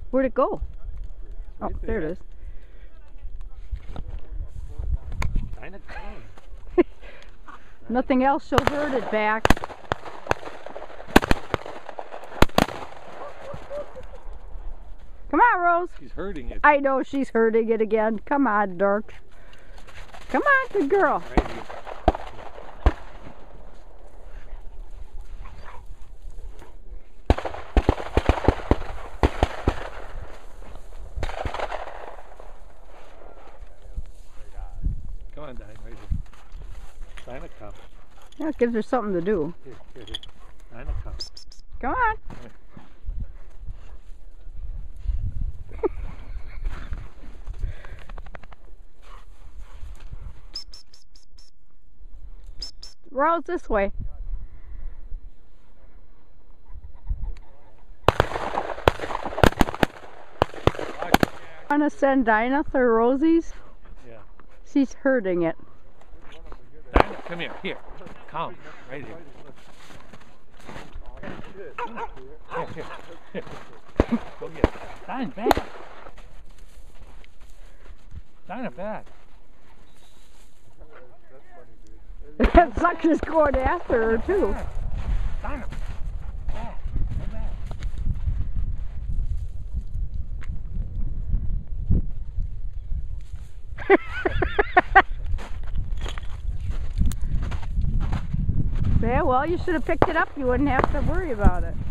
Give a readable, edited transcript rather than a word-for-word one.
Where'd it go? Oh, there it is. Dinah, come. Nothing else, she'll herd it back. Come on, Rose. She's hurting it. I know she's hurting it again. Come on, Dirk. Come on, good girl. Right here. Come on, Dinah, right here. Dinah, come. Yeah, it gives her something to do. Here. Dinah, come. Come on. Rose, this way. Want to send Dinah to Rosie's? Yeah. She's hurting it. Dinah, come here. Here. Come. Right here. Here. Go get it. Dinah, back. Dinah, back. That sucker's going after her too. Dinah, back. Go back. Yeah, well, you should have picked it up. You wouldn't have to worry about it.